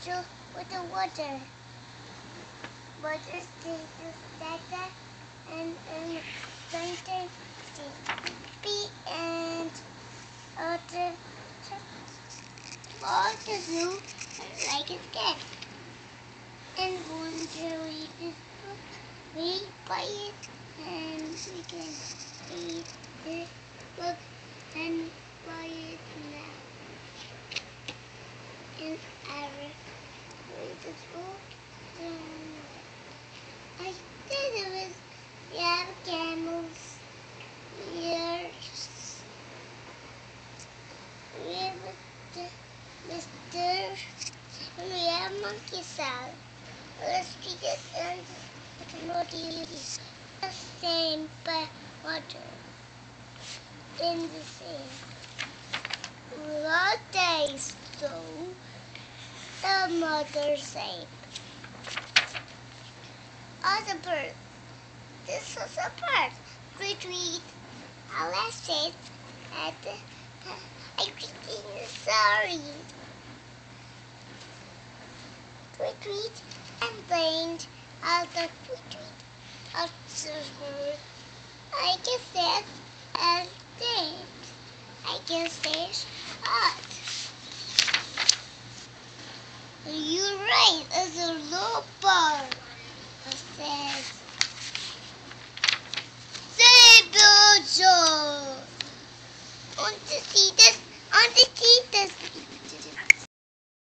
so with the water. Water stays data and center B and other water blue like a cat. And wonder we just we buy it and we can read this book and buy it now. And I read this book. I said it was we have camels, ears, we have Mr. and we have monkey salad. Let's read it and not use the same but water in the same. What they stole, the mother said. Other bird. This was a bird. Retreat. Alice said at I reading sorry. Retreat and blamed out the retreat of the bird. I can say as things. I can say hot. You're right, as a low bar.